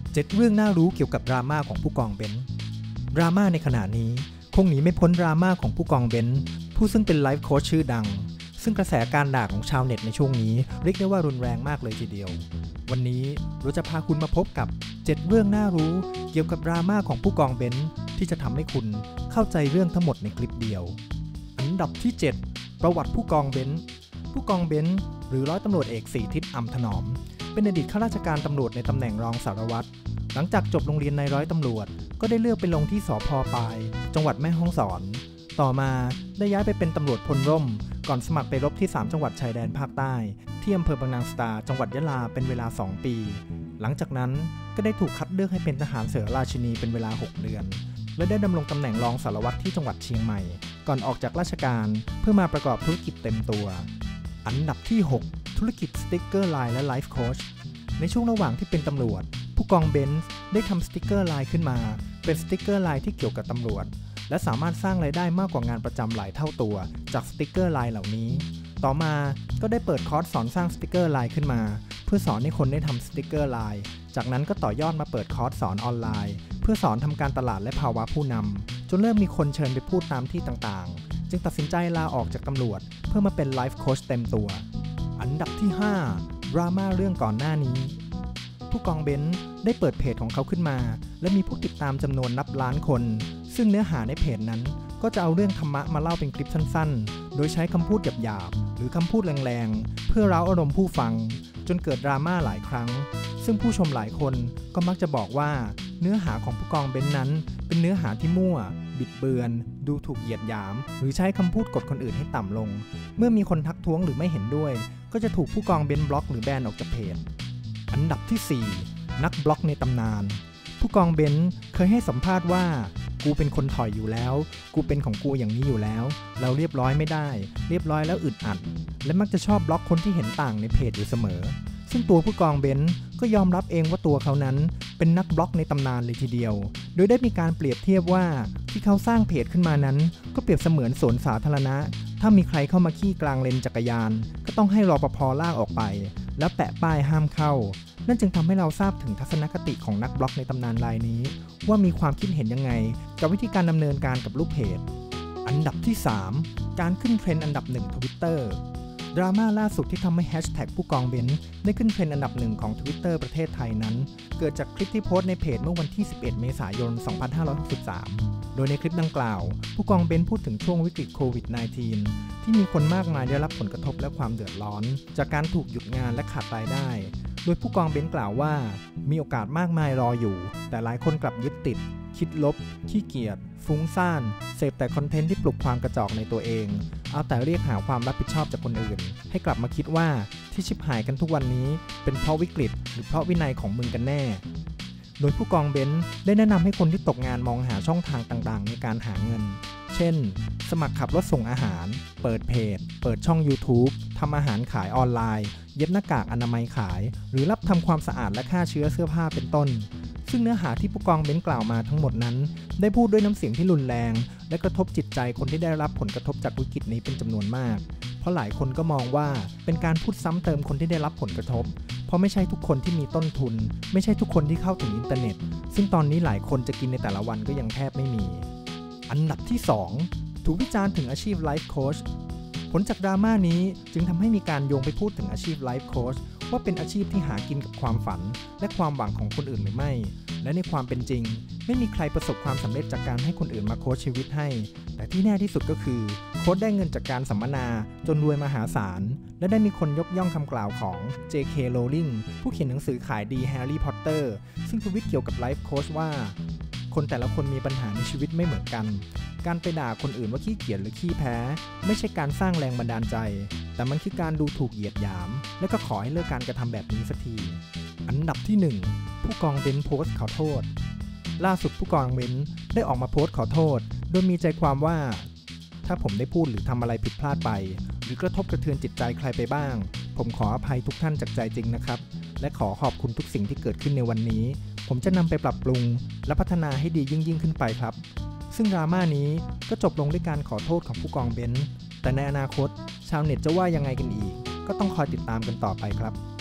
7 เรื่องน่ารู้เกี่ยวกับดราม่าของผู้กองเบนซ์ดราม่าในขณะนี้คงหนีไม่พ้นดราม่าของผู้กองเบนซ์ผู้ซึ่งเป็นไลฟ์โค้ชชื่อดังซึ่งกระแสการด่าของชาวเน็ตในช่วงนี้เรียกได้ว่ารุนแรงมากเลยทีเดียววันนี้เราจะพาคุณมาพบกับ 7 เรื่องน่ารู้เกี่ยวกับดราม่าของผู้กองเบนซ์ที่จะทำให้คุณเข้าใจเรื่องทั้งหมดในคลิปเดียวอันดับที่ 7 ประวัติผู้กองเบนซ์ผู้กองเบนซ์หรือร้อยตำรวจเอกศรีทิศ อำถนอมเป็นอดีตข้าราชการตำรวจในตำแหน่งรองสารวัตรหลังจากจบโรงเรียนนายร้อยตำรวจก็ได้เลือกไปลงที่สภ.ปายจังหวัดแม่ฮ่องสอนต่อมาได้ย้ายไปเป็นตำรวจพลร่มก่อนสมัครไปรบที่3จังหวัดชายแดนภาคใต้ที่อำเภอบางนางสตาจังหวัดยะลาเป็นเวลา2 ปีหลังจากนั้นก็ได้ถูกคัดเลือกให้เป็นทหารเสือราชินีเป็นเวลา6 เดือนและได้ดำรงตำแหน่งรองสารวัตรที่จังหวัดเชียงใหม่ก่อนออกจากราชการเพื่อมาประกอบธุรกิจเต็มตัวอันดับที่ 6 ธุรกิจสติ๊กเกอร์ไลน์และไลฟ์โค้ชในช่วงระหว่างที่เป็นตำรวจผู้กองเบนซ์ได้ทำสติ๊กเกอร์ไลน์ขึ้นมาเป็นสติ๊กเกอร์ไลน์ที่เกี่ยวกับตำรวจและสามารถสร้างรายได้มากกว่างานประจำหลายเท่าตัวจากสติ๊กเกอร์ไลน์เหล่านี้ต่อมาก็ได้เปิดคอร์สสอนสร้างสติ๊กเกอร์ไลน์ขึ้นมาเพื่อสอนให้คนได้ทำสติ๊กเกอร์ไลน์จากนั้นก็ต่อยอดมาเปิดคอร์สสอนออนไลน์เพื่อสอนทำการตลาดและภาวะผู้นำจนเริ่มมีคนเชิญไปพูดตามที่ต่างๆจึงตัดสินใจลาออกจากตำรวจเพื่อมาเป็นไลฟ์โค้ชเต็มตัวอันดับที่ 5 ดราม่าเรื่องก่อนหน้านี้ผู้กองเบนซ์ได้เปิดเพจของเขาขึ้นมาและมีผู้ติดตามจำนวนนับล้านคนซึ่งเนื้อหาในเพจนั้นก็จะเอาเรื่องธรรมะมาเล่าเป็นคลิปสั้นๆโดยใช้คำพูดหยาบๆหรือคำพูดแรงๆเพื่อเร้าอารมณ์ผู้ฟังจนเกิดดราม่าหลายครั้งซึ่งผู้ชมหลายคนก็มักจะบอกว่าเนื้อหาของผู้กองเบนซ์นั้นเป็นเนื้อหาที่มั่วบิดเบือนดูถูกเหยียดหยามหรือใช้คำพูดกดคนอื่นให้ต่ำลงเมื่อมีคนทักท้วงหรือไม่เห็นด้วยก็จะถูกผู้กองเบนซ์บล็อกหรือแบนออกจากเพจอันดับที่ 4 นักบล็อกในตำนานผู้กองเบนซ์เคยให้สัมภาษณ์ว่ากูเป็นคนถอยอยู่แล้วกูเป็นของกูอย่างนี้อยู่แล้วเราเรียบร้อยไม่ได้เรียบร้อยแล้วอึดอัดและมักจะชอบบล็อกคนที่เห็นต่างในเพจอยู่เสมอซึ่งตัวผู้กองเบนซ์ก็ยอมรับเองว่าตัวเขานั้นเป็นนักบล็อกในตำนานเลยทีเดียวโดยได้มีการเปรียบเทียบว่าที่เขาสร้างเพจขึ้นมานั้นก็เปรียบเสมือนสวนสาธารณะถ้ามีใครเข้ามาขี้กลางเลนจักรยานก็ต้องให้รปภ.ลากออกไปแล้วแปะป้ายห้ามเข้านั่นจึงทำให้เราทราบถึงทัศนคติของนักบล็อกในตำนานรายนี้ว่ามีความคิดเห็นยังไงกับวิธีการดำเนินการกับลูกเพจอันดับที่ 3 การขึ้นเทรนด์อันดับ 1 Twitter ดราม่าล่าสุดที่ทำให้แฮชแท็กผู้กองเบนซ์ได้ขึ้นเทรนด์อันดับ 1 ของ Twitter ประเทศไทยนั้นเกิดจากคลิปที่โพสต์ในเพจเมื่อวันที่ 11 เมษายน 2563 โดยในคลิปดังกล่าวผู้กองเบนซ์พูดถึงช่วงวิกฤตโควิด -19 ที่มีคนมากมายได้รับผลกระทบและความเดือดร้อนจากการถูกหยุดงานและขาดรายได้โดยผู้กองเบนซ์กล่าวว่ามีโอกาสมากมายรออยู่แต่หลายคนกลับยึดติดคิดลบขี้เกียจฟุ้งซ่านเสพแต่คอนเทนต์ที่ปลุกความกระจอกในตัวเองเอาแต่เรียกหาความรับผิดชอบจากคนอื่นให้กลับมาคิดว่าที่ชิบหายกันทุกวันนี้เป็นเพราะวิกฤตหรือเพราะวินัยของมึงกันแน่โดยผู้กองเบนซ์ได้แนะนำให้คนที่ตกงานมองหาช่องทางต่างๆในการหาเงินเช่นสมัครขับรถส่งอาหารเปิดเพจเปิดช่อง YouTube ทำอาหารขายออนไลน์เย็บหน้ากากอนามัยขายหรือรับทำความสะอาดและฆ่าเชื้อเสื้อผ้าเป็นต้นซึ่งเนื้อหาที่ผู้กองเบนซ์กล่าวมาทั้งหมดนั้นได้พูดด้วยน้ำเสียงที่รุนแรงและกระทบจิตใจคนที่ได้รับผลกระทบจากวิกฤตนี้เป็นจำนวนมากเพราะหลายคนก็มองว่าเป็นการพูดซ้ำเติมคนที่ได้รับผลกระทบเพราะไม่ใช่ทุกคนที่มีต้นทุนไม่ใช่ทุกคนที่เข้าถึงอินเทอร์เน็ตซึ่งตอนนี้หลายคนจะกินในแต่ละวันก็ยังแทบไม่มีอันดับที่ 2 ถูกวิจารณ์ถึงอาชีพไลฟ์โค้ชผลจากดราม่านี้จึงทำให้มีการโยงไปพูดถึงอาชีพไลฟ์โค้ชว่าเป็นอาชีพที่หากินกับความฝันและความหวังของคนอื่นหรือไม่และในความเป็นจริงไม่มีใครประสบความสำเร็จจากการให้คนอื่นมาโค้ชชีวิตให้แต่ที่แน่ที่สุดก็คือโค้ชได้เงินจากการสัมมนาจนรวยมหาศาลและได้มีคนยกย่องคำกล่าวของ J.K. Rowling ผู้เขียนหนังสือขายดีแฮร์รี่พอตเตอร์ซึ่งทวิตเกี่ยวกับไลฟ์โค้ชว่าคนแต่ละคนมีปัญหาในชีวิตไม่เหมือนกันการไปด่าคนอื่นว่าขี้เกียจหรือขี้แพ้ไม่ใช่การสร้างแรงบันดาลใจแต่มันคือการดูถูกเหยียดหยามและก็ขอให้เลิกการกระทำแบบนี้สักทีอันดับที่ 1 ผู้กองเบนซ์โพสต์ขอโทษล่าสุดผู้กองเบนซ์ได้ออกมาโพสต์ขอโทษโดยมีใจความว่าถ้าผมได้พูดหรือทำอะไรผิดพลาดไปหรือกระทบกระเทือนจิตใจใครไปบ้างผมขออภัยทุกท่านจากใจจริงนะครับและขอขอบคุณทุกสิ่งที่เกิดขึ้นในวันนี้ผมจะนำไปปรับปรุงและพัฒนาให้ดียิ่งขึ้นไปครับซึ่งดราม่านี้ก็จบลงด้วยการขอโทษของผู้กองเบนซ์แต่ในอนาคตชาวเน็ตจะว่ายังไงกันอีกก็ต้องคอยติดตามกันต่อไปครับ